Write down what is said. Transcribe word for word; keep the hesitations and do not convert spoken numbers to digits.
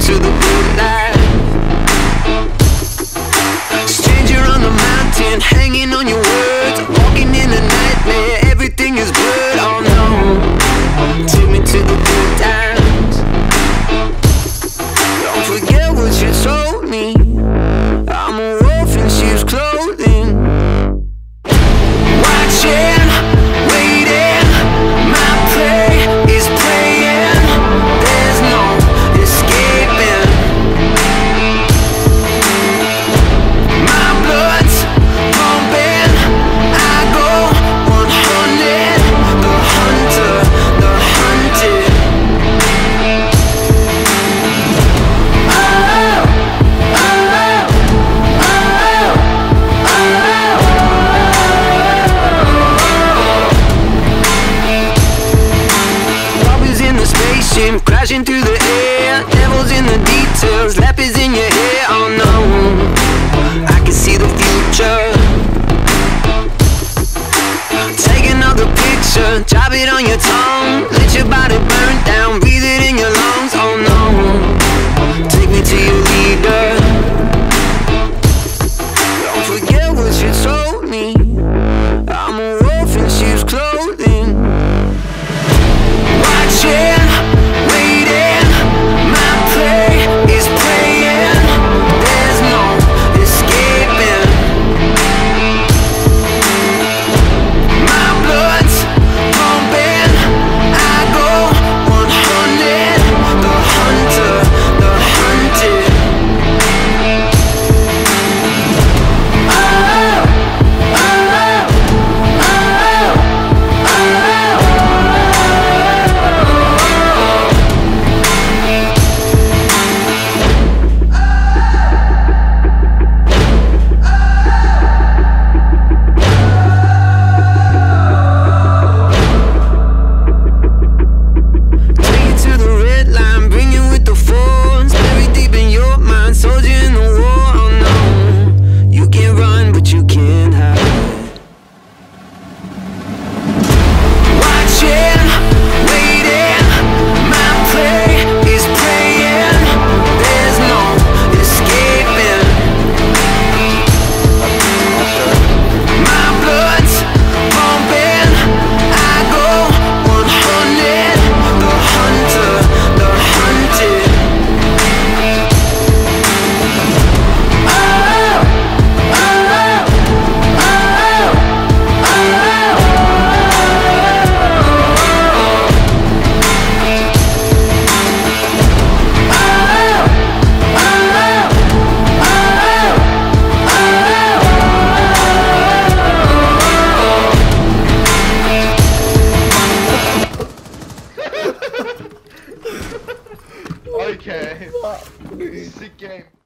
to the good life. Stranger on the mountain, hanging on your words, walking in a nightmare, everything is blurred. Oh no, take me to the good times. Don't forget what you told me, I'm a wolf in sheep's clothing. Watching, waiting, my prey is praying. There's no escaping. My blood's pumping, I go one hundred. The hunter, the hunted. Oh, oh, oh, oh. Robbers in the spaceship, crashing through the air. Devils in the details, leopards in your hair. Oh no, I can see the future. Take another picture, drop it on your tongue. Let your body burn down, breathe it in your lungs. Oh no, take me to your leader. Don't forget what you told me, I'm a wolf in sheep's clothing. Watching, waiting, my prey is praying. There's no escaping. My blood's pumping, I go one hundred. The hunter, the hunted. Oh, oh, oh, take you to the red line, bring you with the force. Bury deep in your mind, soldier in the war. Oh no, you can run but you can't hide. Watching, waiting, my prey is praying. There's no escaping. My blood's pumping, I go one hundred. The hunter, the hunted. Oh, oh, oh, Okay. Sick game.